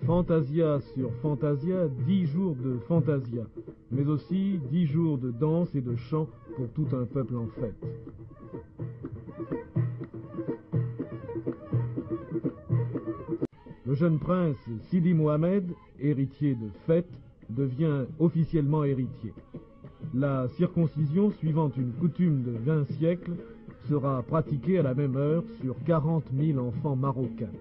Fantasia sur Fantasia, 10 jours de Fantasia, mais aussi 10 jours de danse et de chant pour tout un peuple en fête. Le jeune prince Sidi Mohamed, héritier de Fête, devient officiellement héritier. La circoncision, suivant une coutume de 20 siècles, sera pratiquée à la même heure sur 40 000 enfants marocains.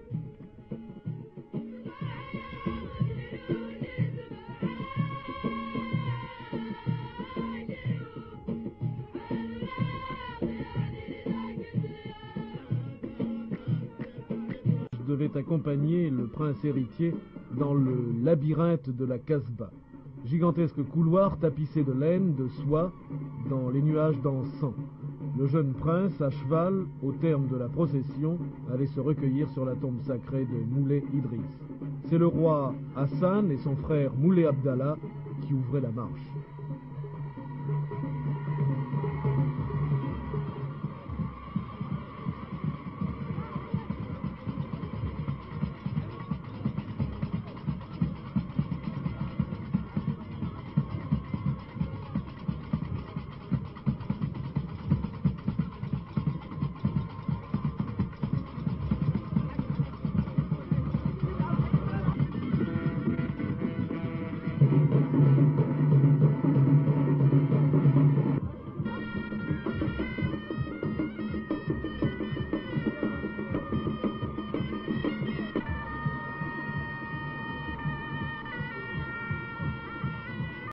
Devait accompagner le prince héritier dans le labyrinthe de la Casbah, gigantesque couloir tapissé de laine, de soie, dans les nuages d'encens. Le jeune prince, à cheval, au terme de la procession, allait se recueillir sur la tombe sacrée de Moulay Idriss. C'est le roi Hassan et son frère Moulay Abdallah qui ouvraient la marche.